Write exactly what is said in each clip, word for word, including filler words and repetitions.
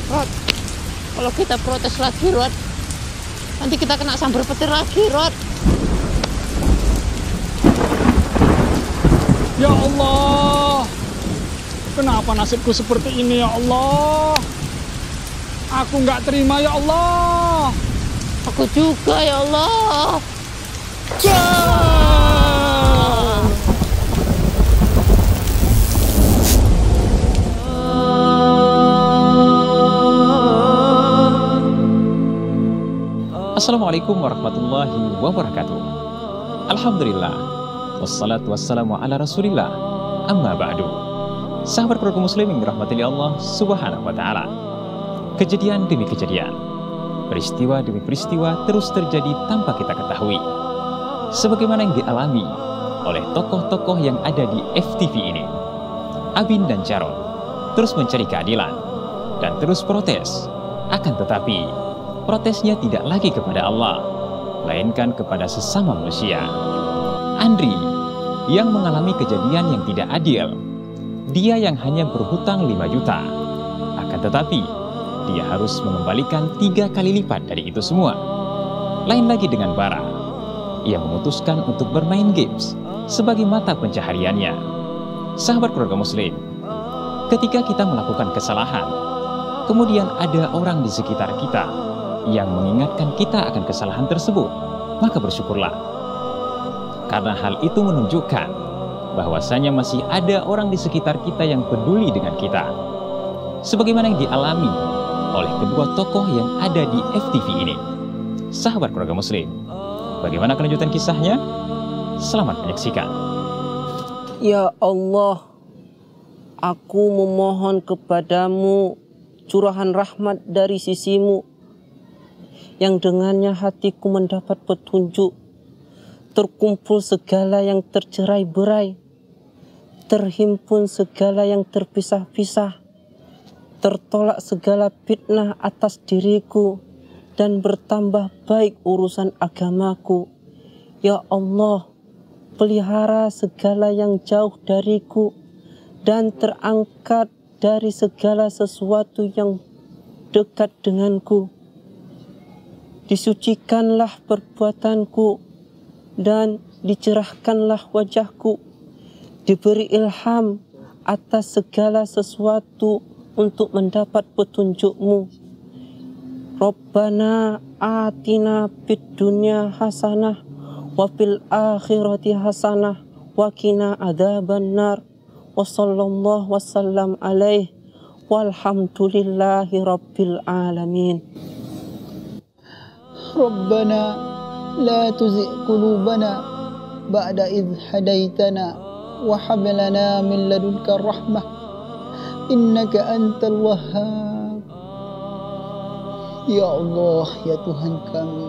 Rod, kalau kita protes lagi, Rod, nanti kita kena sambar petir lagi, Rod. Ya Allah, kenapa nasibku seperti ini ya Allah? Aku nggak terima ya Allah. Aku juga ya Allah. Assalamualaikum warahmatullahi wabarakatuh. Alhamdulillah, wassalatu wassalamu ala rasulillah, amma ba'du. Sahabat keluarga muslim yang dirahmati Allah subhanahu wa ta'ala, kejadian demi kejadian, peristiwa demi peristiwa terus terjadi tanpa kita ketahui, sebagaimana yang dialami oleh tokoh-tokoh yang ada di F T V ini. Abin dan Jarod terus mencari keadilan dan terus protes, akan tetapi protesnya tidak lagi kepada Allah, melainkan kepada sesama manusia. Andri yang mengalami kejadian yang tidak adil, dia yang hanya berhutang lima juta, akan tetapi dia harus mengembalikan tiga kali lipat dari itu semua. Lain lagi dengan Bara, ia memutuskan untuk bermain games sebagai mata pencahariannya. Sahabat keluarga muslim, ketika kita melakukan kesalahan, kemudian ada orang di sekitar kita yang mengingatkan kita akan kesalahan tersebut, maka bersyukurlah. Karena hal itu menunjukkan bahwasanya masih ada orang di sekitar kita yang peduli dengan kita. Sebagaimana yang dialami oleh kedua tokoh yang ada di F T V ini. Sahabat keluarga muslim, bagaimana kelanjutan kisahnya? Selamat menyaksikan. Ya Allah, aku memohon kepadamu curahan rahmat dari sisimu, yang dengannya hatiku mendapat petunjuk, terkumpul segala yang tercerai-berai, terhimpun segala yang terpisah-pisah, tertolak segala fitnah atas diriku, dan bertambah baik urusan agamaku. Ya Allah, pelihara segala yang jauh dariku, dan terangkat dari segala sesuatu yang dekat denganku. Disucikanlah perbuatanku dan dicerahkanlah wajahku, diberi ilham atas segala sesuatu untuk mendapat petunjukmu. Rabbana atina fid dunya hasanah wa fil akhirati hasanah wa qina adzabannar wa sallallahu wasallam alaihi walhamdulillahi rabbil alamin. Rabbana la tuzigh qulubana ba'da idh hadaitana wa hab lana min ladunka rahmah innaka antal wahhab. Ya Allah, ya Tuhan kami,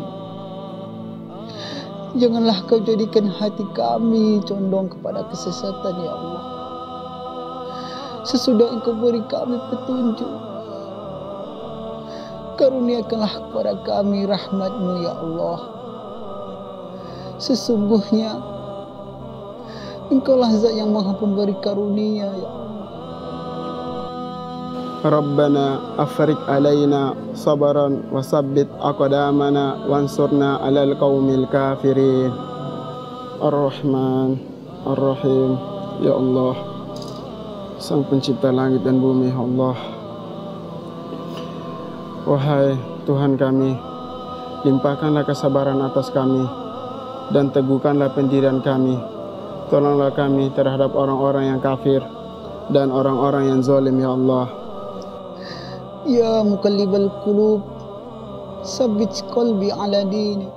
janganlah kau jadikan hati kami condong kepada kesesatan ya Allah. Sesudah engkau beri kami petunjuk, karuniakanlah kepada kami rahmat-Mu ya Allah. Sesungguhnya Engkaulah zat yang maha pemberi karunia ya Allah. Rabbana afriq alaina sabaran wasabbit aqdamana wansurna alal qaumil kafirin. Ar-Rahman Ar-Rahim. Ya Allah, Sang Pencipta langit dan bumi, ya Allah. Wahai Tuhan kami, limpahkanlah kesabaran atas kami dan teguhkanlah pendirian kami. Tolonglah kami terhadap orang-orang yang kafir dan orang-orang yang zalim ya Allah. Ya muqallibal qulub, sabbit qalbi ala dinik.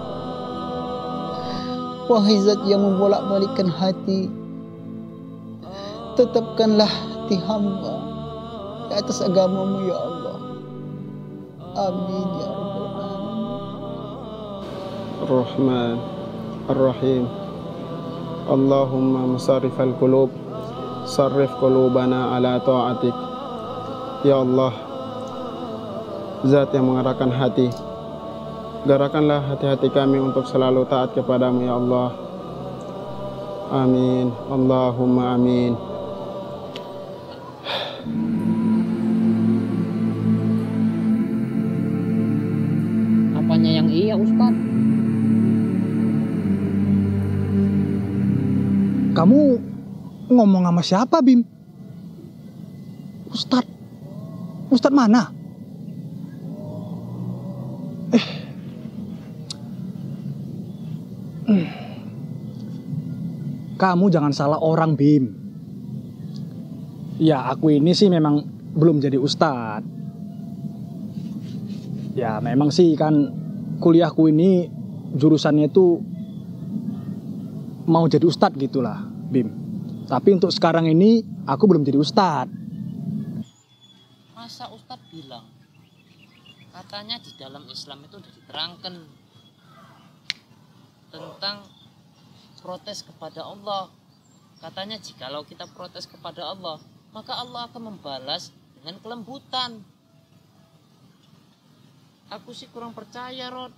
Wahai zat yang membolak-balikkan hati, tetapkanlah hati hamba di atas agamamu ya Allah. Amin ya rabbal alamin. Ar-Rahman Ar-Rahim. Allahumma musarrifal qulub, sarrif qulubana ala ta'atik. Ya Allah, Zat yang mengarahkan hati, gerakanlah hati-hati kami untuk selalu taat kepadamu ya Allah. Amin. Allahumma amin. Ustadz. Kamu ngomong sama siapa, Bim? Ustadz? Ustadz mana? Eh. Hmm. Kamu jangan salah orang, Bim. Ya, aku ini sih memang belum jadi ustadz. Ya, memang sih kan kuliahku ini jurusannya itu mau jadi ustadz gitulah, Bim. Tapi untuk sekarang ini aku belum jadi ustadz. Masa Ustadz bilang, katanya di dalam Islam itu sudah diterangkan tentang protes kepada Allah. Katanya jikalau kita protes kepada Allah, maka Allah akan membalas dengan kelembutan. Aku sih kurang percaya, Rod.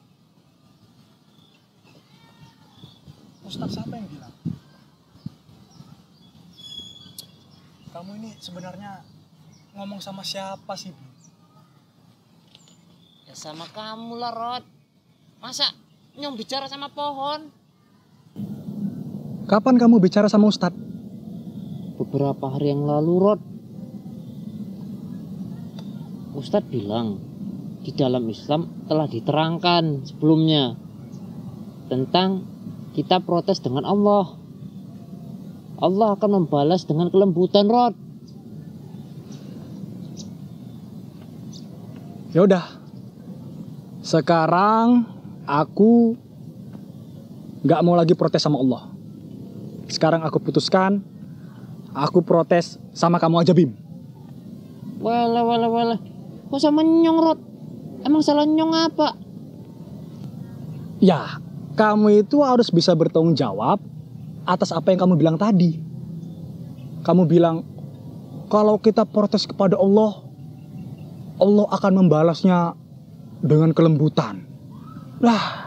Ustadz siapa yang bilang? Kamu ini sebenarnya ngomong sama siapa sih, Bim? Ya sama kamu lah, Rod. Masa nyong bicara sama pohon? Kapan kamu bicara sama Ustadz? Beberapa hari yang lalu, Rod. Ustadz bilang di dalam Islam telah diterangkan sebelumnya tentang kita protes dengan Allah. Allah akan membalas dengan kelembutan, Rod. Ya udah. Sekarang aku nggak mau lagi protes sama Allah. Sekarang aku putuskan, aku protes sama kamu aja, Bim. Walah, walah, walah. Kok sama nyong, Rod? Emang salah nyong apa? Ya, kamu itu harus bisa bertanggung jawab atas apa yang kamu bilang tadi. Kamu bilang, kalau kita protes kepada Allah, Allah akan membalasnya dengan kelembutan. Lah,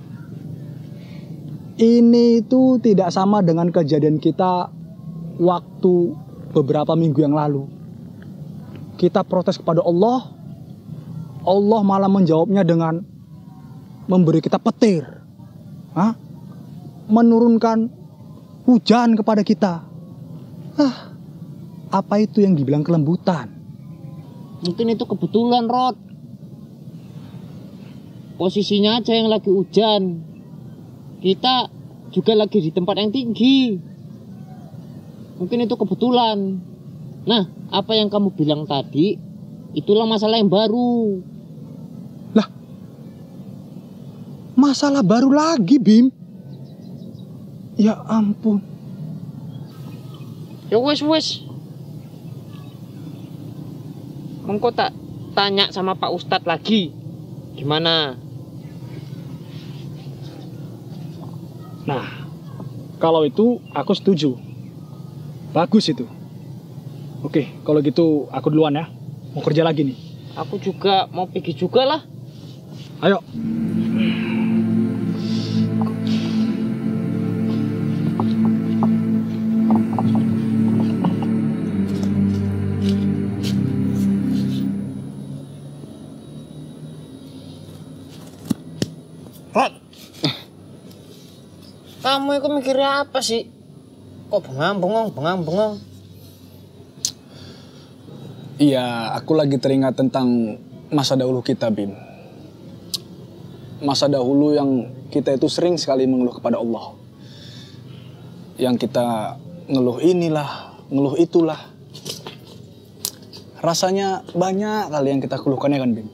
ini itu tidak sama dengan kejadian kita waktu beberapa minggu yang lalu. Kita protes kepada Allah, Allah malah menjawabnya dengan memberi kita petir. Hah? Menurunkan hujan kepada kita. Ah, apa itu yang dibilang kelembutan? Mungkin itu kebetulan, Rod. Posisinya aja yang lagi hujan. Kita juga lagi di tempat yang tinggi. Mungkin itu kebetulan. Nah, apa yang kamu bilang tadi, itulah masalah yang baru. Lah, masalah baru lagi, Bim? Ya ampun. Ya wes wes. Mengko tak tanya sama Pak Ustadz lagi. Gimana? Nah, kalau itu aku setuju. Bagus itu. Oke, kalau gitu aku duluan ya. Mau kerja lagi nih. Aku juga mau pergi juga lah. Ayo. Rod, kamu itu mikirnya apa sih? Kok bengang-bengong, bengang-bengong? Iya, aku lagi teringat tentang masa dahulu kita, Bim. Masa dahulu yang kita itu sering sekali mengeluh kepada Allah. Yang kita ngeluh inilah, ngeluh itulah. Rasanya banyak kali yang kita keluhkan ya kan, Bim?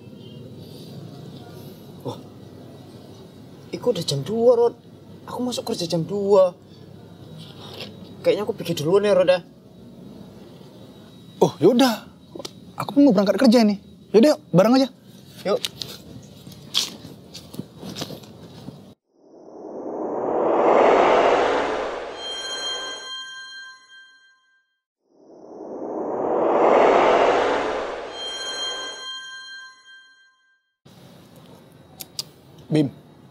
Wah, itu udah jam dua, Rod. Aku masuk kerja jam dua. Kayaknya aku pergi duluan ya, Rod ya. Oh, yaudah. Aku pun mau berangkat kerja nih. Yaudah, yuk, bareng aja. Yuk. Bim,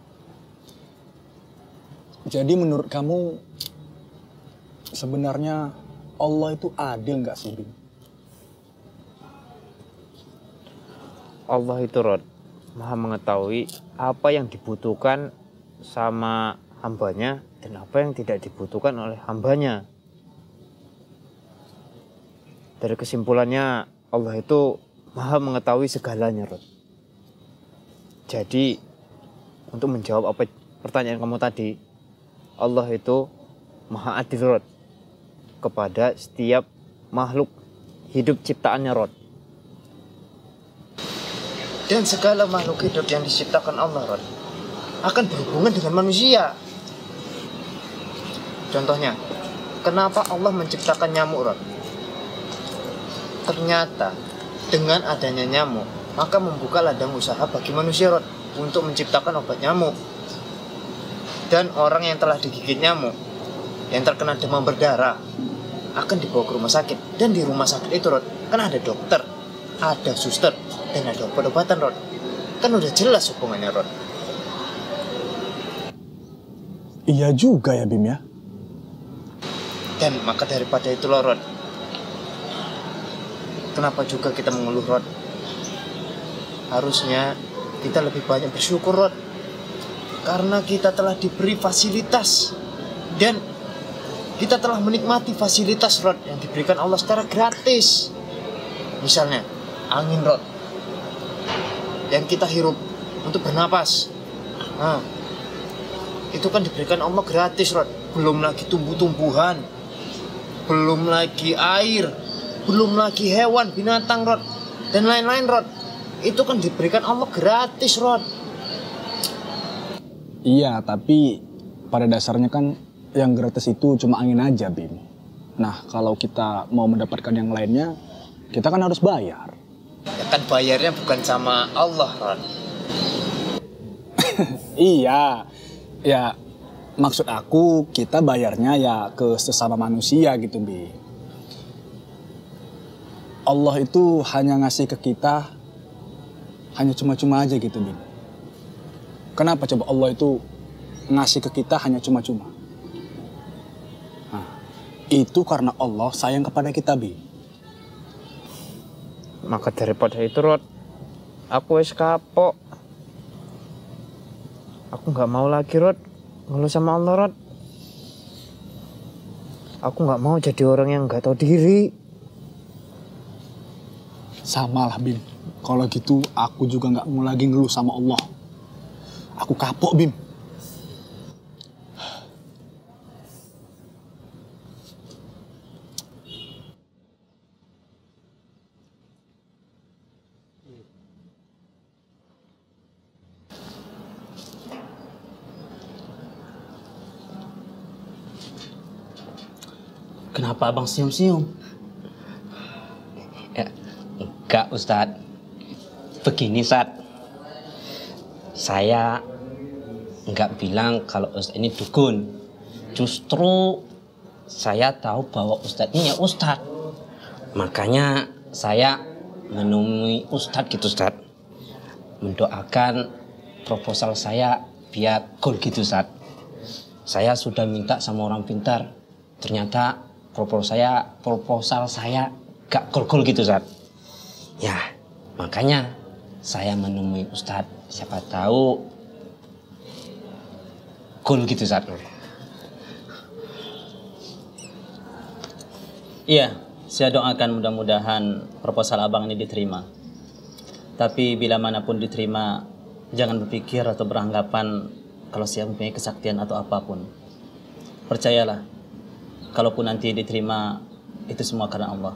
jadi menurut kamu sebenarnya Allah itu adil nggak sih, Bim? Allah itu, Rod, Maha mengetahui apa yang dibutuhkan sama hambanya dan apa yang tidak dibutuhkan oleh hambanya. Dari kesimpulannya, Allah itu Maha mengetahui segalanya, Rod. Jadi, untuk menjawab apa pertanyaan kamu tadi, Allah itu Maha adil, Rod, kepada setiap makhluk hidup ciptaannya, Rod. Dan segala makhluk hidup yang diciptakan Allah, Rod, akan berhubungan dengan manusia. Contohnya, kenapa Allah menciptakan nyamuk, Rod? Ternyata dengan adanya nyamuk, maka membuka ladang usaha bagi manusia, Rod, untuk menciptakan obat nyamuk. Dan orang yang telah digigit nyamuk, yang terkena demam berdarah, akan dibawa ke rumah sakit. Dan di rumah sakit itu, Rod, kan ada dokter, ada suster, dan ada obat-obatan, Rod. Kan udah jelas hubungannya, Rod. Iya juga ya, Bim ya. Dan maka daripada itu loh, Rod, kenapa juga kita mengeluh, Rod? Harusnya kita lebih banyak bersyukur, Rod, karena kita telah diberi fasilitas dan kita telah menikmati fasilitas, Rod, yang diberikan Allah secara gratis. Misalnya angin, Rod, yang kita hirup untuk bernapas, nah, itu kan diberikan Allah gratis, Rod. Belum lagi tumbuh-tumbuhan, belum lagi air, belum lagi hewan, binatang, Rod, dan lain-lain, Rod. Itu kan diberikan Allah gratis, Rod. Iya, tapi pada dasarnya kan yang gratis itu cuma angin aja, Bim. Nah, kalau kita mau mendapatkan yang lainnya, kita kan harus bayar. Ya kan bayarnya bukan sama Allah, Rod. Iya, ya maksud aku kita bayarnya ya ke sesama manusia gitu, Bim. Allah itu hanya ngasih ke kita hanya cuma-cuma aja gitu, Bim. Kenapa coba Allah itu ngasih ke kita hanya cuma-cuma? Nah, itu karena Allah sayang kepada kita, Bim. Maka daripada itu, Rod, aku wis kapok. Aku gak mau lagi, Rod, ngeluh sama Allah, Rod. Aku gak mau jadi orang yang gak tahu diri. Sama lah, Bim. Kalau gitu aku juga gak mau lagi ngeluh sama Allah. Aku kapok, Bim. Kenapa abang senyum-senyum? Ya, enggak, Ustadz. Begini, Ustadz. Saya enggak bilang kalau Ustadz ini dukun. Justru saya tahu bahwa Ustadz ini ya Ustadz. Makanya saya menemui Ustadz gitu, Ustadz. Mendoakan proposal saya biar goal gitu, Ustadz. Saya sudah minta sama orang pintar. Ternyata proposal saya proposal saya gak gol-gol gitu, Ustadz. Ya, makanya saya menemui Ustadz. Siapa tahu gol gitu, Ustadz. Iya, saya doakan mudah-mudahan proposal abang ini diterima. Tapi bila manapun diterima, jangan berpikir atau beranggapan kalau saya mempunyai kesaktian atau apapun. Percayalah, kalaupun nanti diterima, itu semua karena Allah.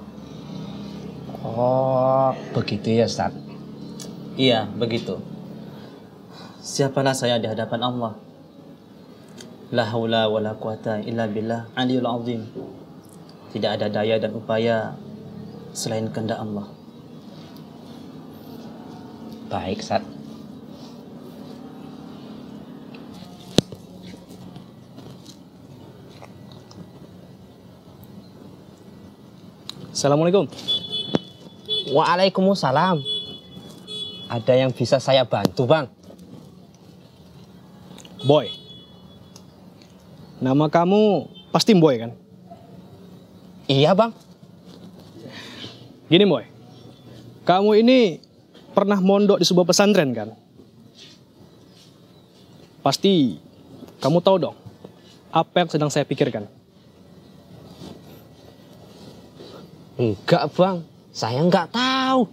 Oh, begitu ya, Ustaz? Iya, begitu. Siapalah saya di hadapan Allah. La haula wa la quwata illa billah aliyul azim. Tidak ada daya dan upaya selain kehendak Allah. Baik, Ustaz. Assalamualaikum. Waalaikumsalam. Ada yang bisa saya bantu, Bang? Boy. Nama kamu pasti Boy kan? Iya, Bang. Gini, Boy. Kamu ini pernah mondok di sebuah pesantren kan? Pasti kamu tahu dong apa yang sedang saya pikirkan. Enggak bang, saya enggak tahu.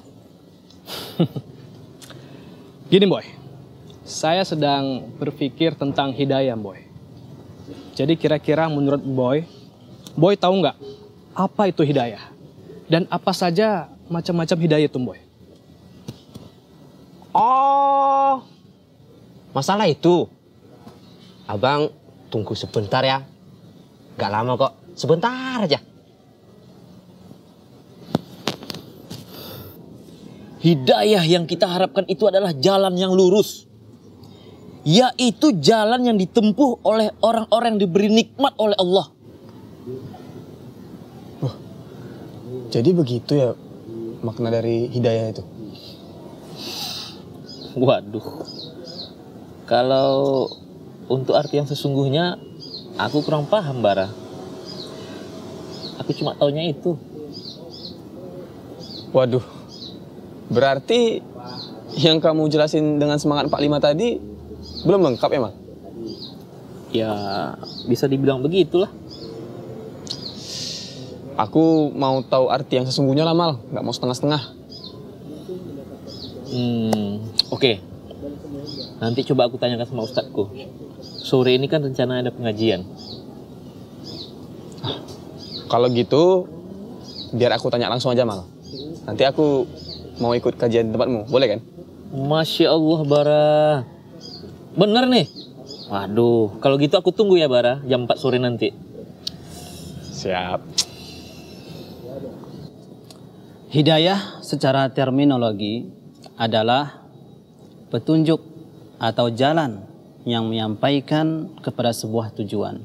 Gini boy, saya sedang berpikir tentang hidayah boy. Jadi kira-kira menurut boy, boy tahu nggak apa itu hidayah? Dan apa saja macam-macam hidayah itu boy? Oh, masalah itu. Abang tunggu sebentar ya. Gak lama kok, sebentar aja. Hidayah yang kita harapkan itu adalah jalan yang lurus. Yaitu jalan yang ditempuh oleh orang-orang yang diberi nikmat oleh Allah. Oh, jadi begitu ya makna dari hidayah itu? Waduh. Kalau untuk arti yang sesungguhnya, aku kurang paham, Bara. Aku cuma taunya itu. Waduh. Berarti yang kamu jelasin dengan semangat empat puluh lima tadi belum lengkap ya, Mal? Ya, bisa dibilang begitulah. Aku mau tahu arti yang sesungguhnya lah, Mal. Nggak mau setengah-setengah. Hmm, oke. Okay. Nanti coba aku tanyakan sama ustadku. Sore ini kan rencana ada pengajian. Kalau gitu, biar aku tanya langsung aja, Mal. Nanti aku mau ikut kajian di tempatmu, boleh kan? Masya Allah, Bara. Bener nih? Waduh, kalau gitu aku tunggu ya, Bara, jam empat sore nanti. Siap. Hidayah secara terminologi adalah petunjuk atau jalan yang menyampaikan kepada sebuah tujuan.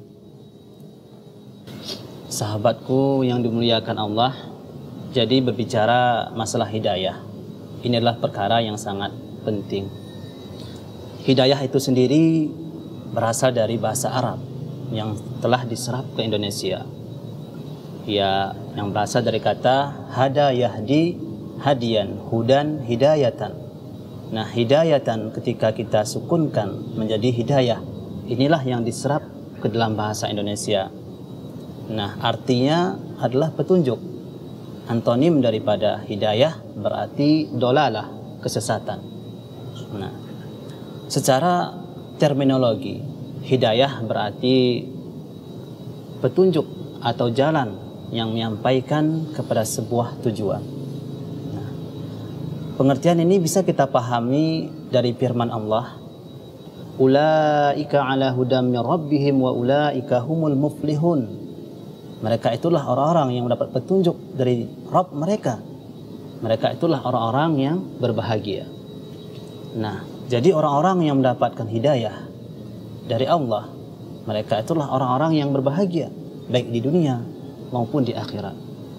Sahabatku yang dimuliakan Allah, jadi berbicara masalah hidayah, ini adalah perkara yang sangat penting. Hidayah itu sendiri berasal dari bahasa Arab yang telah diserap ke Indonesia. Ya, yang berasal dari kata hada yahdi hadian, hudan hidayatan. Nah, hidayatan ketika kita sukunkan menjadi hidayah, inilah yang diserap ke dalam bahasa Indonesia. Nah, artinya adalah petunjuk. Antonim daripada hidayah berarti dolalah, kesesatan. Nah, secara terminologi, hidayah berarti petunjuk atau jalan yang menyampaikan kepada sebuah tujuan. Nah, pengertian ini bisa kita pahami dari firman Allah, ulaika ala hudam min rabbihim wa ulaika humul muflihun. Mereka itulah orang-orang yang mendapat petunjuk dari Rabb mereka. Mereka itulah orang-orang yang berbahagia. Nah, jadi orang-orang yang mendapatkan hidayah dari Allah, mereka itulah orang-orang yang berbahagia, baik di dunia maupun di akhirat.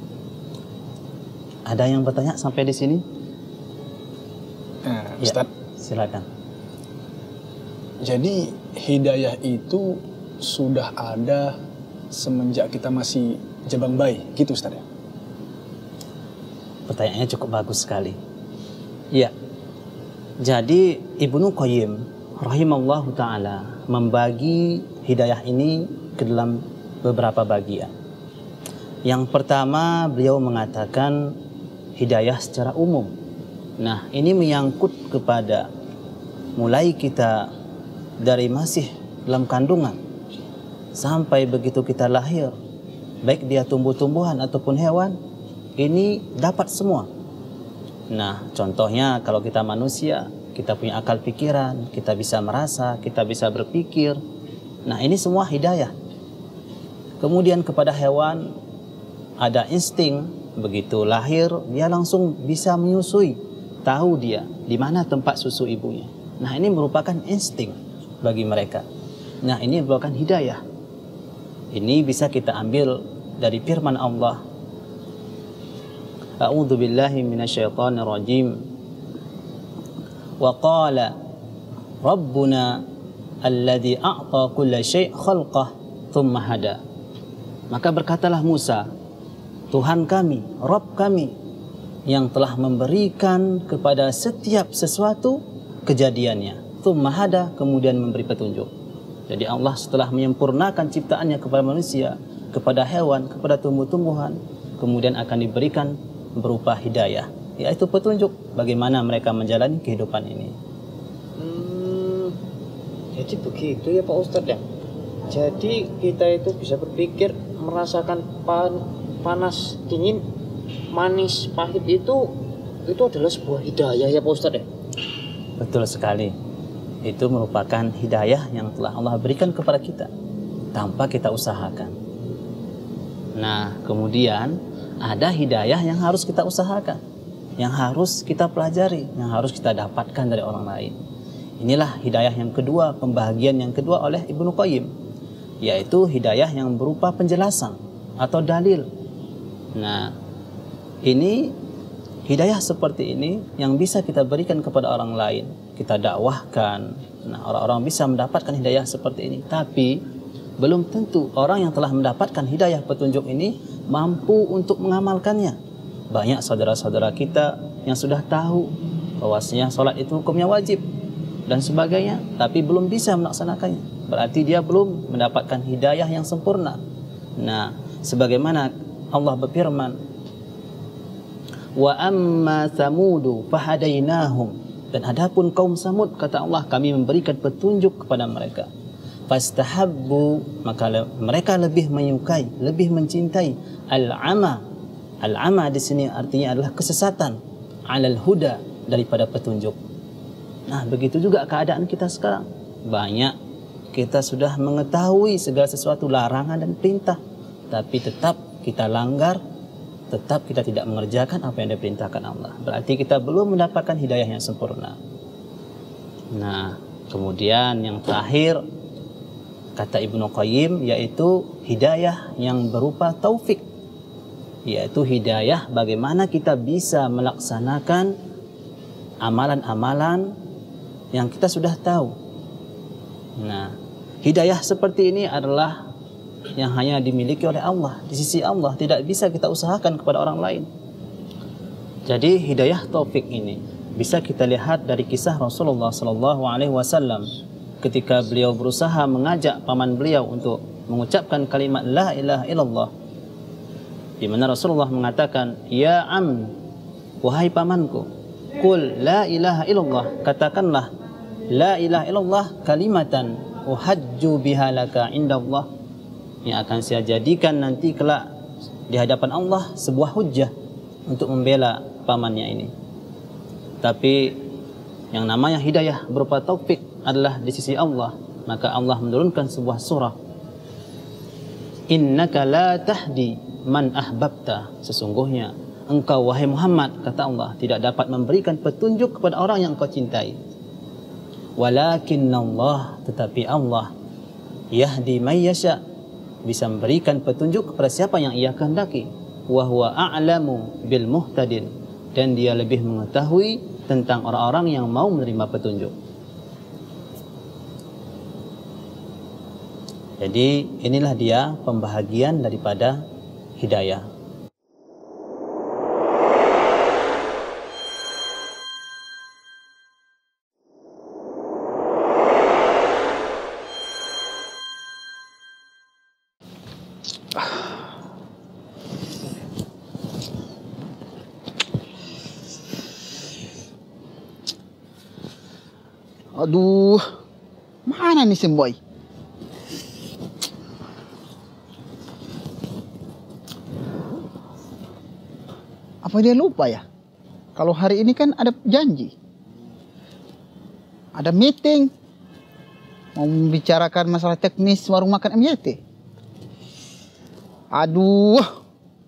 Ada yang bertanya sampai di sini? Nah, Ustaz, ya, silakan. Jadi hidayah itu sudah ada semenjak kita masih jabang bayi, gitu Ustaz ya? Pertanyaannya cukup bagus sekali. Ya, jadi Ibnu Qayyim rahimallahu ta'ala membagi hidayah ini ke dalam beberapa bagian. Yang pertama, beliau mengatakan hidayah secara umum. Nah, ini menyangkut kepada mulai kita dari masih dalam kandungan sampai begitu kita lahir, baik dia tumbuh-tumbuhan ataupun hewan, ini dapat semua. Nah, contohnya kalau kita manusia, kita punya akal pikiran, kita bisa merasa, kita bisa berpikir. Nah, ini semua hidayah. Kemudian kepada hewan, ada insting, begitu lahir, dia langsung bisa menyusui, tahu dia di mana tempat susu ibunya. Nah, ini merupakan insting bagi mereka. Nah, ini merupakan hidayah. Ini bisa kita ambil dari firman Allah. A'udzu billahi minasyaitonir rajim. Wa qala Rabbuna alladzi a'ta kulla syai' khalqah thumma hada. Maka berkatalah Musa, Tuhan kami, Rabb kami yang telah memberikan kepada setiap sesuatu kejadiannya, tsumma hada, kemudian memberi petunjuk. Jadi Allah setelah menyempurnakan ciptaannya kepada manusia, kepada hewan, kepada tumbuh-tumbuhan, kemudian akan diberikan berupa hidayah, yaitu petunjuk bagaimana mereka menjalani kehidupan ini. Hmm, jadi begitu ya Pak Ustadz ya. Jadi kita itu bisa berpikir merasakan pan, panas, dingin, manis, pahit itu itu adalah sebuah hidayah ya Pak Ustadz ya. Betul sekali. Itu merupakan hidayah yang telah Allah berikan kepada kita tanpa kita usahakan. Nah, kemudian ada hidayah yang harus kita usahakan, yang harus kita pelajari, yang harus kita dapatkan dari orang lain. Inilah hidayah yang kedua, pembahagian yang kedua oleh Ibnu Qayyim, yaitu hidayah yang berupa penjelasan atau dalil. Nah, ini hidayah seperti ini yang bisa kita berikan kepada orang lain, kita dakwahkan. Nah, orang-orang bisa mendapatkan hidayah seperti ini. Tapi belum tentu orang yang telah mendapatkan hidayah petunjuk ini mampu untuk mengamalkannya. Banyak saudara-saudara kita yang sudah tahu bahwasanya sholat itu hukumnya wajib dan sebagainya, tapi belum bisa melaksanakannya. Berarti dia belum mendapatkan hidayah yang sempurna. Nah, sebagaimana Allah berfirman, wa amma samudu fahadainahum, dan adapun kaum Samud, kata Allah, kami memberikan petunjuk kepada mereka. Fastahabbu, maka le mereka lebih menyukai, lebih mencintai al-ama. Al-ama di sini artinya adalah kesesatan, alal huda, daripada petunjuk. Nah, begitu juga keadaan kita sekarang. Banyak kita sudah mengetahui segala sesuatu larangan dan perintah, tapi tetap kita langgar, tetap kita tidak mengerjakan apa yang diperintahkan Allah. Berarti kita belum mendapatkan hidayah yang sempurna. Nah, kemudian yang terakhir kata Ibnu Qayyim, yaitu hidayah yang berupa taufik, yaitu hidayah bagaimana kita bisa melaksanakan amalan-amalan yang kita sudah tahu. Nah, hidayah seperti ini adalah yang hanya dimiliki oleh Allah, di sisi Allah, tidak bisa kita usahakan kepada orang lain. Jadi hidayah taufik ini bisa kita lihat dari kisah Rasulullah Sallallahu Alaihi Wasallam ketika beliau berusaha mengajak paman beliau untuk mengucapkan kalimat la ilaha illallah, di mana Rasulullah mengatakan, ya am, wahai pamanku, qul la ilaha illallah, katakanlah la ilaha illallah kalimatan uhajju biha laka indallah, yang akan saya jadikan nanti kelak di hadapan Allah sebuah hujjah untuk membela pamannya ini. Tapi yang namanya hidayah berupa taufik adalah di sisi Allah, maka Allah menurunkan sebuah surah, innaka la tahdi man ahbabta, sesungguhnya engkau wahai Muhammad, kata Allah, tidak dapat memberikan petunjuk kepada orang yang engkau cintai. Walakinna Allah, tetapi Allah, yahdi may yasha, bisa memberikan petunjuk kepada siapa yang ia kehendaki. Wa huwa a'lamu bil muhtadin, dan dia lebih mengetahui tentang orang-orang yang mau menerima petunjuk. Jadi inilah dia pembahagian daripada hidayah. Aduh, mana nih si boy? Apa dia lupa ya? Kalau hari ini kan ada janji, ada meeting, mau membicarakan masalah teknis warung makan M Y T. Aduh.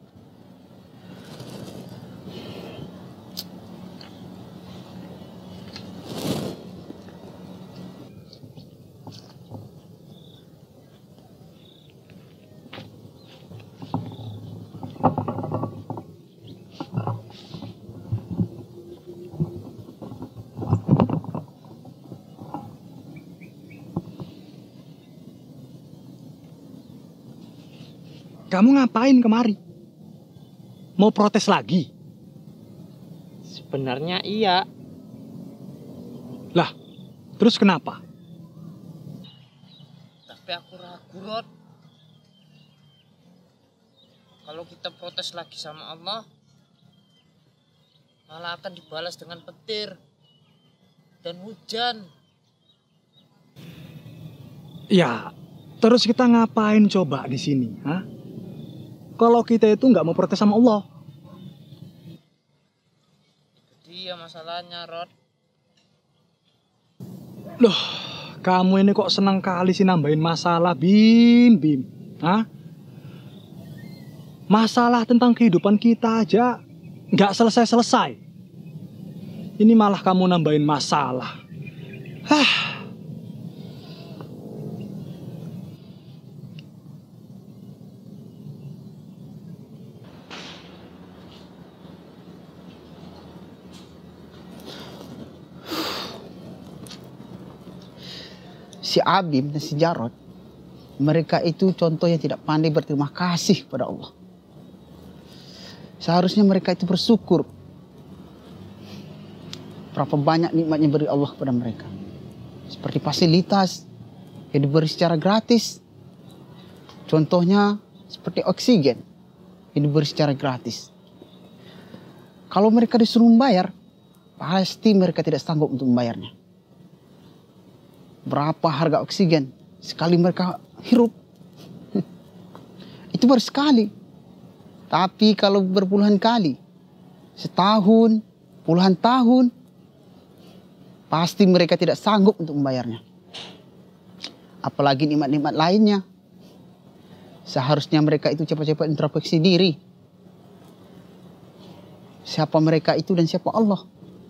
Kamu ngapain kemari? Mau protes lagi? Sebenarnya iya. Lah, Terus kenapa? Tapi aku ragu, Rod. Kalau kita protes lagi sama Allah, malah akan dibalas dengan petir dan hujan. Ya, terus kita ngapain coba di sini, ha? Kalau kita itu nggak mau protes sama Allah. Itu dia masalahnya, Rod. Loh, kamu ini kok senang kali sih nambahin masalah, Bim, Bim. Hah? Masalah tentang kehidupan kita aja nggak selesai-selesai. Ini malah kamu nambahin masalah. Hah. Si Abim dan si Jarod, mereka itu contoh yang tidak pandai berterima kasih pada Allah. Seharusnya mereka itu bersyukur berapa banyak nikmat yang beri Allah kepada mereka. Seperti fasilitas yang diberi secara gratis. Contohnya seperti oksigen yang diberi secara gratis. Kalau mereka disuruh membayar, pasti mereka tidak sanggup untuk membayarnya. Berapa harga oksigen sekali mereka hirup? Itu baru sekali. Tapi kalau berpuluhan kali, setahun, puluhan tahun, pasti mereka tidak sanggup untuk membayarnya. Apalagi nikmat-nikmat lainnya. Seharusnya mereka itu cepat-cepat introspeksi diri. Siapa mereka itu dan siapa Allah.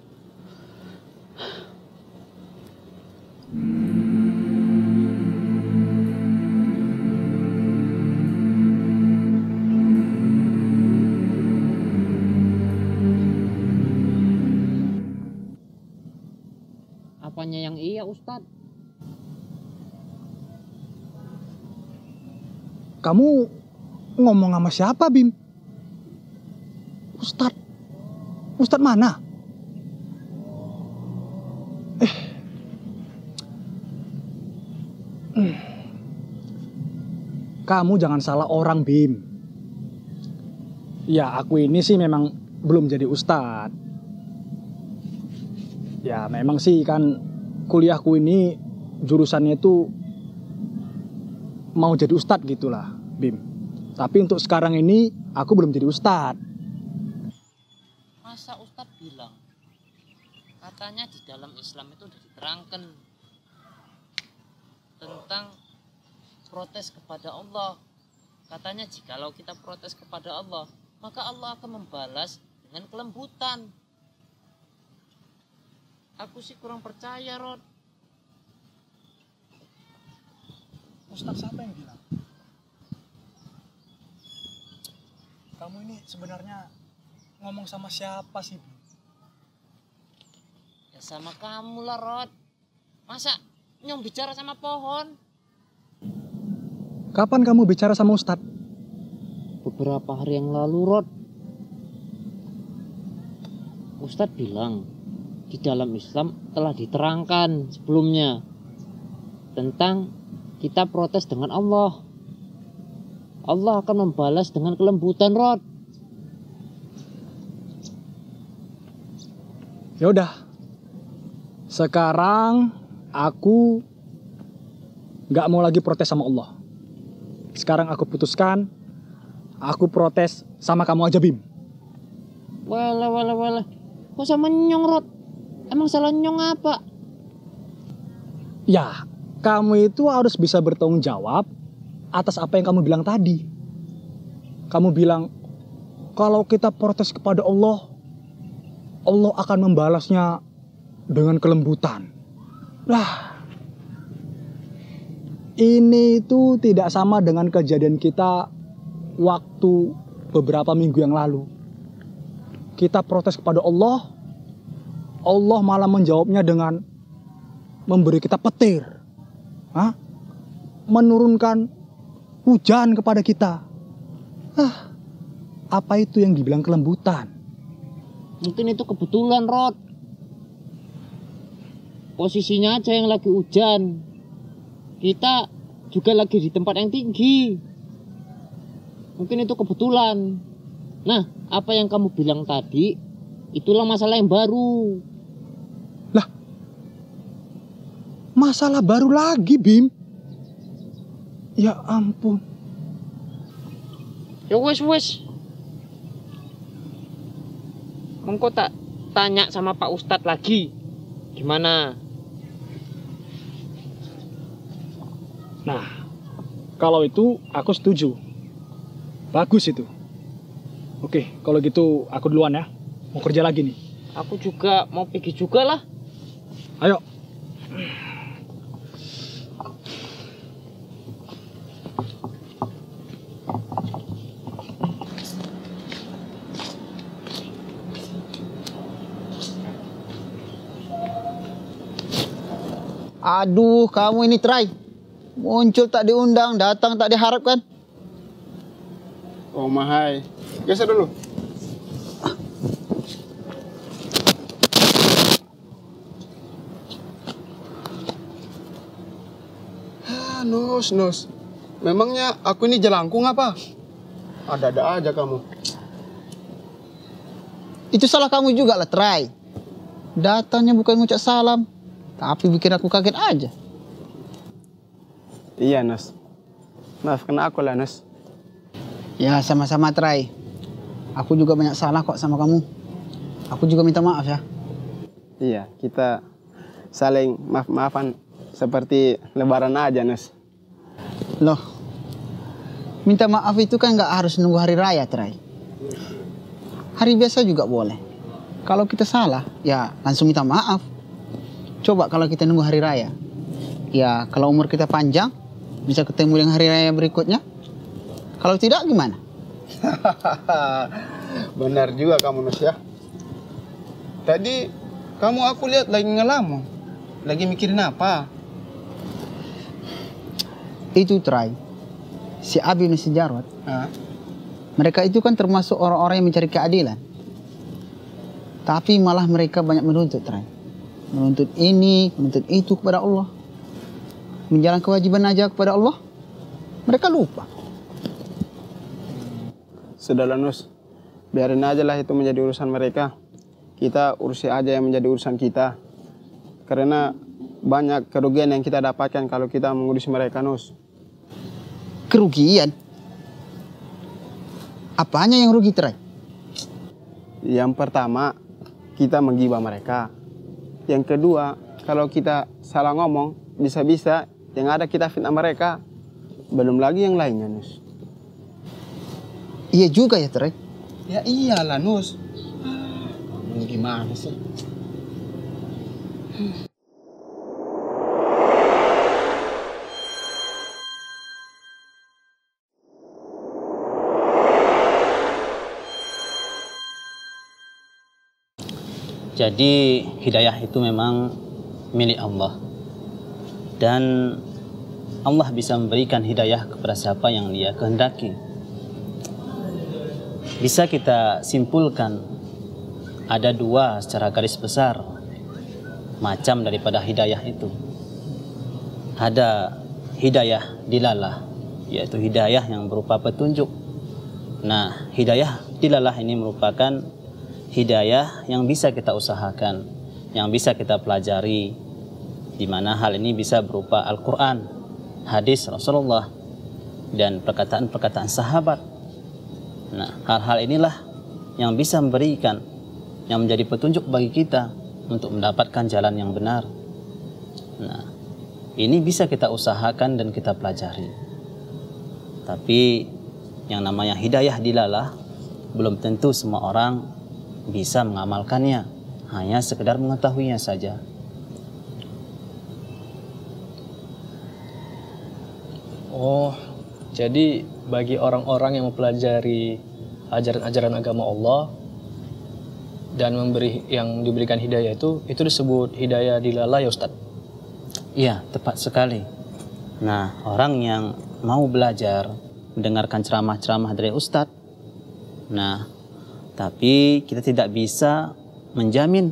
Apanya yang iya, Ustadz? Kamu ngomong sama siapa, Bim? Ustadz? Ustadz mana? Eh. Hmm. Kamu jangan salah orang, Bim. Ya, aku ini sih memang belum jadi ustadz. Ya, memang sih kan kuliahku ini jurusannya itu mau jadi ustadz gitulah, Bim. Tapi untuk sekarang ini aku belum jadi ustadz. Masa Ustadz bilang, katanya di dalam Islam itu sudah diterangkan tentang protes kepada Allah. Katanya jikalau kita protes kepada Allah, maka Allah akan membalas dengan kelembutan. Aku sih kurang percaya, Rod. Ustadz siapa yang bilang? Kamu ini sebenarnya ngomong sama siapa sih, Bim? Ya sama kamu lah, Rod. Masa nyong bicara sama pohon? Kapan kamu bicara sama Ustadz? Beberapa hari yang lalu, Rod. Ustadz bilang di dalam Islam telah diterangkan sebelumnya tentang kita protes dengan Allah. Allah akan membalas dengan kelembutan, Rod. Ya udah. Sekarang aku nggak mau lagi protes sama Allah. Sekarang aku putuskan, aku protes sama kamu aja, Bim. Wala wala wala. Kok sama nyong, Rod? Emang salah nyong apa? Ya, kamu itu harus bisa bertanggung jawab atas apa yang kamu bilang tadi. Kamu bilang, kalau kita protes kepada Allah, Allah akan membalasnya dengan kelembutan. Lah, ini itu tidak sama dengan kejadian kita waktu beberapa minggu yang lalu. Kita protes kepada Allah, Allah malah menjawabnya dengan memberi kita petir. Hah? Menurunkan hujan kepada kita. Ah, apa itu yang dibilang kelembutan? Mungkin itu kebetulan, Rod. posisinya aja yang lagi hujan. Kita juga lagi di tempat yang tinggi. Mungkin itu kebetulan. Nah, apa yang kamu bilang tadi, itulah masalah yang baru. Lah, masalah baru lagi, Bim? Ya ampun. Ya wes wes. Engkau tak tanya sama Pak Ustadz lagi. Gimana? Nah, kalau itu aku setuju. Bagus itu. Oke, kalau gitu aku duluan ya. Mau kerja lagi nih. Aku juga mau pergi juga lah. Ayo. Aduh, kamu ini try. Muncul tak diundang, datang tak diharapkan. Oh mahai, geser dulu. Ah, Nus, Nus. Memangnya aku ini jelangkung apa? Ada-ada aja kamu. Itu salah kamu juga lah, try. Datangnya bukan ngucap salam, tapi bikin aku kaget aja. Iya, Nus. Maafkan aku lah, Nus. Ya, sama-sama, Try. Aku juga banyak salah kok sama kamu. Aku juga minta maaf ya. Iya, kita saling maaf-maafan seperti lebaran aja, Nus. Loh, minta maaf itu kan nggak harus nunggu hari raya, Try. Hari biasa juga boleh. Kalau kita salah, ya langsung minta maaf. Coba kalau kita nunggu hari raya. Ya, kalau umur kita panjang, bisa ketemu dengan hari raya berikutnya. Kalau tidak, gimana? Benar juga kamu, Nus, ya. Tadi kamu aku lihat lagi ngelamun. Lagi mikirin apa? Itu, Try. Si Abi dan si Jarod. Hah? Mereka itu kan termasuk orang-orang yang mencari keadilan. Tapi malah mereka banyak menuntut, Try. Menuntut ini, menuntut itu kepada Allah. Menjalankan kewajiban aja kepada Allah, mereka lupa. Sudahlah, Nus. Biarin aja lah itu menjadi urusan mereka. Kita urusi aja yang menjadi urusan kita. Karena banyak kerugian yang kita dapatkan kalau kita mengurusi mereka, Nus. Kerugian? Apanya yang rugi, Try? Yang pertama, kita menggibah mereka. Yang kedua, kalau kita salah ngomong, bisa-bisa yang ada kita fitnah mereka. Belum lagi yang lainnya, Nus. Iya juga ya, Try. Ya iyalah, Nus. Hmm, gimana sih? Jadi hidayah itu memang milik Allah. Dan Allah bisa memberikan hidayah kepada siapa yang Dia kehendaki. Bisa kita simpulkan ada dua secara garis besar macam daripada hidayah itu. Ada hidayah dilalah, yaitu hidayah yang berupa petunjuk. Nah, hidayah dilalah ini merupakan hidayah yang bisa kita usahakan, yang bisa kita pelajari, di mana hal ini bisa berupa Al-Quran, hadis Rasulullah, dan perkataan-perkataan sahabat. Nah, hal-hal inilah yang bisa memberikan, yang menjadi petunjuk bagi kita untuk mendapatkan jalan yang benar. Nah, ini bisa kita usahakan dan kita pelajari. Tapi yang namanya hidayah dilalah, belum tentu semua orang bisa mengamalkannya, hanya sekedar mengetahuinya saja. Oh, jadi bagi orang-orang yang mempelajari ajaran-ajaran agama Allah dan memberi yang diberikan hidayah itu, itu disebut hidayah dilalah ya, Ustadz? Iya, tepat sekali. Nah, orang yang mau belajar, mendengarkan ceramah-ceramah dari Ustadz, nah, tapi kita tidak bisa menjamin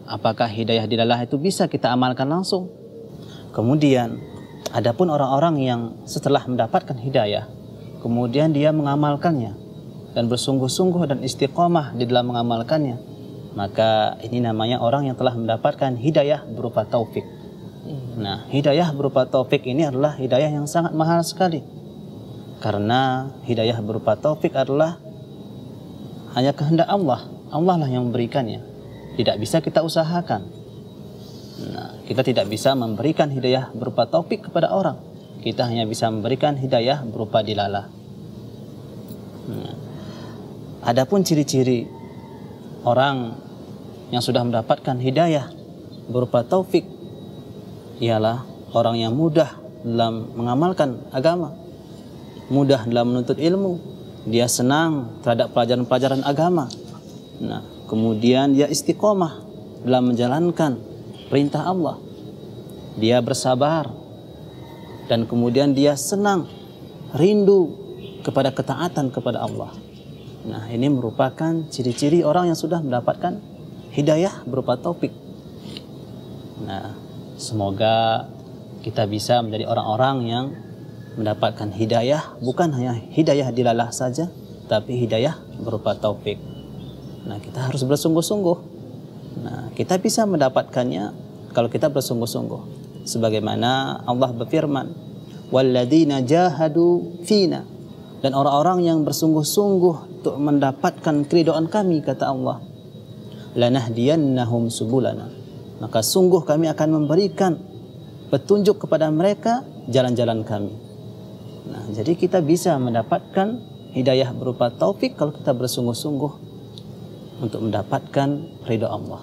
apakah hidayah dilalah itu bisa kita amalkan langsung? Kemudian, adapun orang-orang yang setelah mendapatkan hidayah, kemudian dia mengamalkannya dan bersungguh-sungguh dan istiqomah di dalam mengamalkannya, maka ini namanya orang yang telah mendapatkan hidayah berupa taufik. Nah, hidayah berupa taufik ini adalah hidayah yang sangat mahal sekali. Karena hidayah berupa taufik adalah hanya kehendak Allah. Allah lah yang memberikannya. Tidak bisa kita usahakan. Nah, kita tidak bisa memberikan hidayah berupa taufik kepada orang. Kita hanya bisa memberikan hidayah berupa dilalah. Nah, adapun ciri-ciri orang yang sudah mendapatkan hidayah berupa taufik ialah orang yang mudah dalam mengamalkan agama, mudah dalam menuntut ilmu, dia senang terhadap pelajaran-pelajaran agama. Nah, kemudian dia istiqomah dalam menjalankan perintah Allah. Dia bersabar dan kemudian dia senang, rindu kepada ketaatan kepada Allah. Nah, ini merupakan ciri-ciri orang yang sudah mendapatkan hidayah berupa taufik. Nah, semoga kita bisa menjadi orang-orang yang mendapatkan hidayah, bukan hanya hidayah dilalah saja, tapi hidayah berupa taufik. Nah, kita harus bersungguh-sungguh. Nah, kita bisa mendapatkannya kalau kita bersungguh-sungguh. Sebagaimana Allah berfirman, "Walladzina jahadu fina." Dan orang-orang yang bersungguh-sungguh untuk mendapatkan keridhaan kami, kata Allah, "Lanahdiyannahum subulana." Maka sungguh kami akan memberikan petunjuk kepada mereka jalan-jalan kami. Nah, jadi kita bisa mendapatkan hidayah berupa taufik kalau kita bersungguh-sungguh untuk mendapatkan ridha Allah.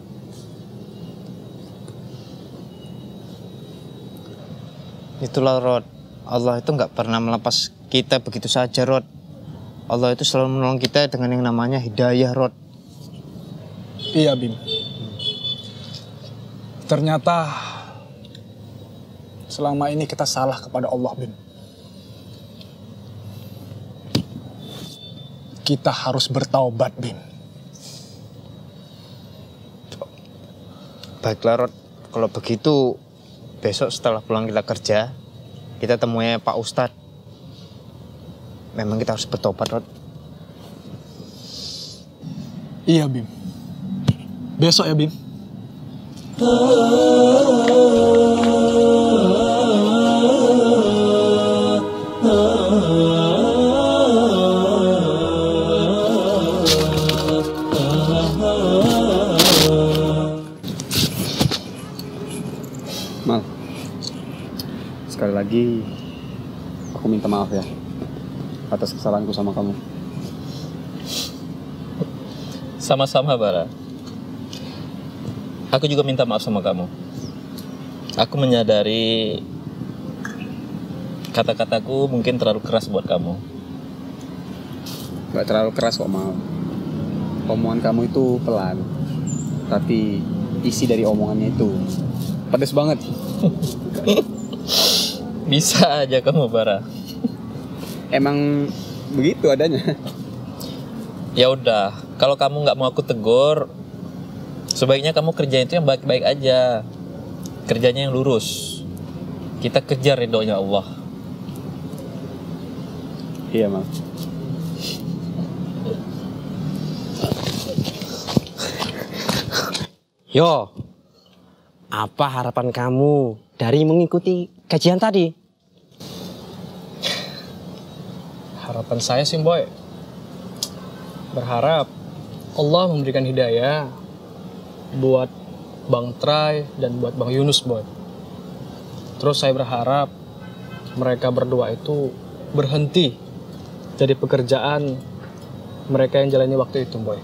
Itulah Rod, Allah itu nggak pernah melepas kita begitu saja Rod. Allah itu selalu menolong kita dengan yang namanya hidayah Rod. Iya Bim. Ternyata selama ini kita salah kepada Allah Bim. Kita harus bertaubat Bim. Baiklah Rod, kalau begitu besok setelah pulang kita kerja, kita temui Pak Ustadz. Memang kita harus bertobat Rod. Iya Bim. Besok ya Bim. Mal, sekali lagi aku minta maaf ya atas kesalahanku sama kamu. Sama-sama Bara. Aku juga minta maaf sama kamu. Aku menyadari kata-kataku mungkin terlalu keras buat kamu. Gak terlalu keras kok Mal. Omongan kamu itu pelan, tapi isi dari omongannya itu pedes banget. Bisa aja kamu Bara. Emang begitu adanya. Ya udah, kalau kamu nggak mau aku tegur, sebaiknya kamu kerjain itu yang baik-baik aja. Kerjanya yang lurus. Kita kejar ridhonya Allah. Iya Mal. Yo, apa harapan kamu dari mengikuti kajian tadi? Harapan saya sih Boy, berharap Allah memberikan hidayah buat Bang Trai dan buat Bang Yunus Boy. Terus saya berharap mereka berdua itu berhenti dari pekerjaan mereka yang jalani waktu itu Boy.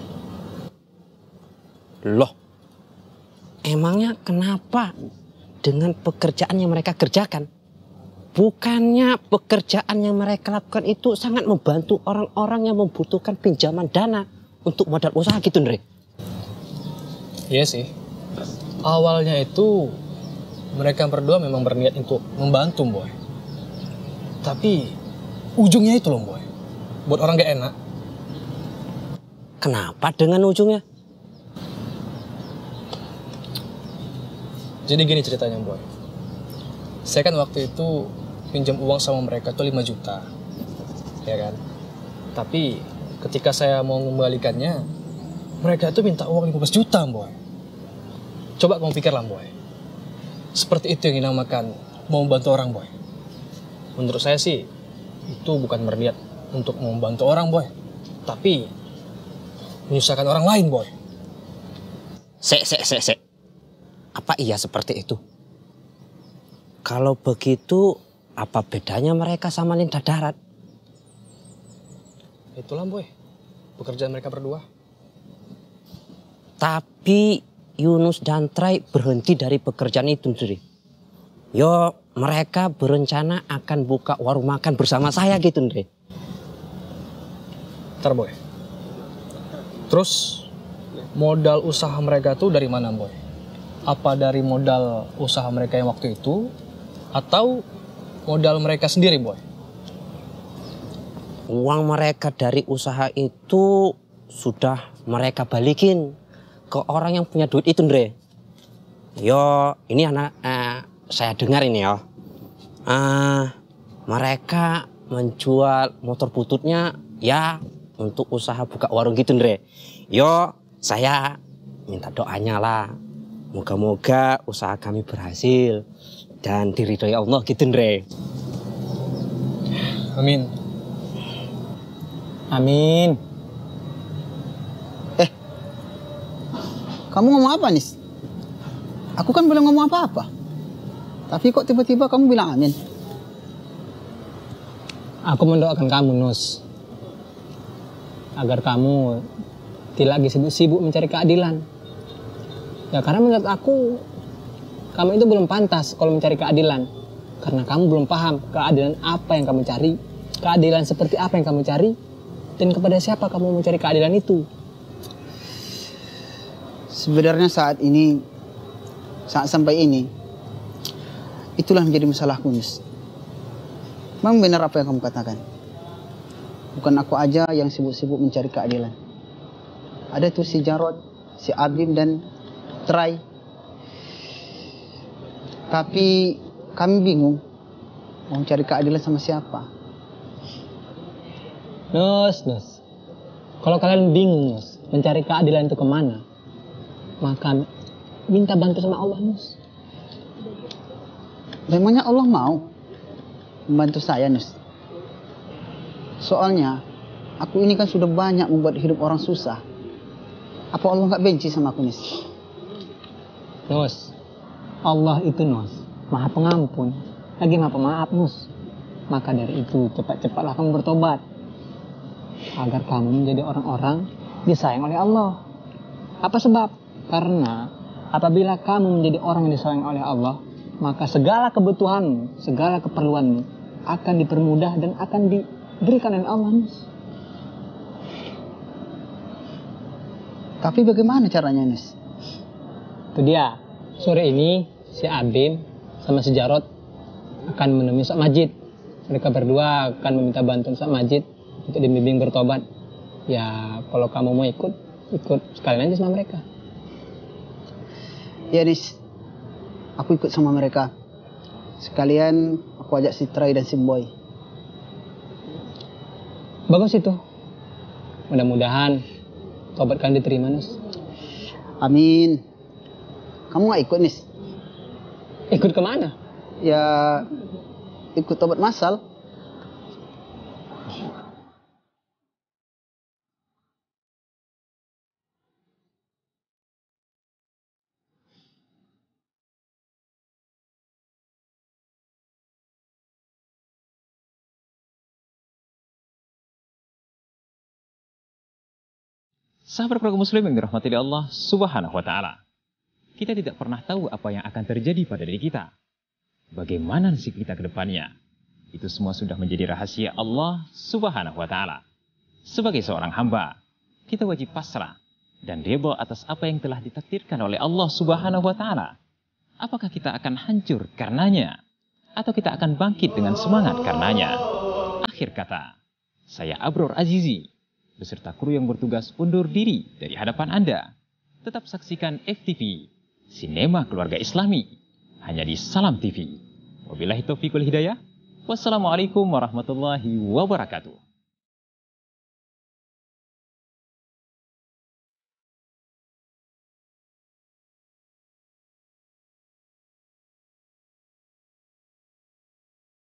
Loh, emangnya kenapa dengan pekerjaan yang mereka kerjakan? Bukannya pekerjaan yang mereka lakukan itu sangat membantu orang-orang yang membutuhkan pinjaman dana untuk modal usaha gitu, Ndre? Iya sih. Awalnya itu mereka berdua memang berniat untuk membantu, Boy. Tapi ujungnya itu loh, Boy. Buat orang gak enak. Kenapa dengan ujungnya? Jadi gini ceritanya, Boy. Saya kan waktu itu pinjam uang sama mereka tuh lima juta. Ya kan? Tapi ketika saya mau mengembalikannya, mereka itu minta uang lima belas juta, Boy. Coba kamu pikirlah, Boy. Seperti itu yang dinamakan mau membantu orang, Boy. Menurut saya sih, itu bukan berniat untuk membantu orang, Boy. Tapi menyusahkan orang lain, Boy. Sek, sek, sek, sek. Apa iya seperti itu? Kalau begitu, apa bedanya mereka sama Linda Darat? Itulah, Boy. Pekerjaan mereka berdua. Tapi Yunus dan Trai berhenti dari pekerjaan itu sendiri. Yo, mereka berencana akan buka warung makan bersama saya gitu, Ndre. Ntar, Boy. Terus modal usaha mereka tuh dari mana, Boy? Apa dari modal usaha mereka yang waktu itu? Atau modal mereka sendiri, Boy? Uang mereka dari usaha itu sudah mereka balikin ke orang yang punya duit itu, Ndre. Yo, ini anak eh, saya dengar ini ya. Uh, mereka menjual motor bututnya ya untuk usaha buka warung gitu, Ndre. Yo, saya minta doanya lah. Moga-moga usaha kami berhasil dan diridhoi Allah gitu, Ndre. Amin. Amin. Eh, kamu ngomong apa, Nis? Aku kan belum ngomong apa-apa. Tapi kok tiba-tiba kamu bilang amin? Aku mendoakan kamu, Nus. Agar kamu tidak lagi sibuk-sibuk mencari keadilan. Ya karena menurut aku, kamu itu belum pantas kalau mencari keadilan. Karena kamu belum paham keadilan apa yang kamu cari. Keadilan seperti apa yang kamu cari. Dan kepada siapa kamu mencari keadilan itu. Sebenarnya saat ini, saat sampai ini, itulah menjadi masalahku, Nus. Memang benar apa yang kamu katakan. Bukan aku aja yang sibuk-sibuk mencari keadilan. Ada tuh si Jarod, si Abim dan Trai. Tapi kami bingung mau mencari keadilan sama siapa. Nus, Nus. Kalau kalian bingung, Nus, mencari keadilan itu kemana? Maka minta bantu sama Allah, Nus. Memangnya Allah mau membantu saya, Nus? Soalnya, aku ini kan sudah banyak membuat hidup orang susah. Apa Allah nggak benci sama aku, Nus? Nus, Allah itu, Nus, Maha Pengampun, lagi Maha Pemaaf, Nus. Maka dari itu, cepat-cepatlah kamu bertobat. Agar kamu menjadi orang-orang disayang oleh Allah. Apa sebab? Karena apabila kamu menjadi orang yang disayang oleh Allah, maka segala kebutuhanmu, segala keperluanmu akan dipermudah dan akan diberikan oleh Allah. Tapi bagaimana caranya, Nus? Itu dia. Sore ini si Abim sama si Jarod akan menemui Ustaz Majid. Mereka berdua akan meminta bantuan Ustaz Majid untuk dibimbing bertobat. Ya kalau kamu mau ikut, ikut sekalian aja sama mereka. Ya, Nis. Aku ikut sama mereka. Sekalian aku ajak si Trai dan si Boy. Bagus itu. Mudah-mudahan tobat kalian diterima, Nus. Amin. Kamu gak ikut, Nis? Ikut kemana? Ya, ikut tobat massal. Sahabat keluarga muslim yang dirahmati Allah Subhanahu wa taala. Kita tidak pernah tahu apa yang akan terjadi pada diri kita. Bagaimana nasib kita ke depannya? Itu semua sudah menjadi rahasia Allah Subhanahu wa taala. Sebagai seorang hamba, kita wajib pasrah dan ridha atas apa yang telah ditakdirkan oleh Allah Subhanahu wa taala. Apakah kita akan hancur karenanya atau kita akan bangkit dengan semangat karenanya? Akhir kata, saya Abror Azizi beserta kru yang bertugas undur diri dari hadapan Anda. Tetap saksikan F T V, Sinema Keluarga Islami. hanya di Salam T V. Wabillahi taufiq wal hidayah. Wassalamualaikum warahmatullahi wabarakatuh.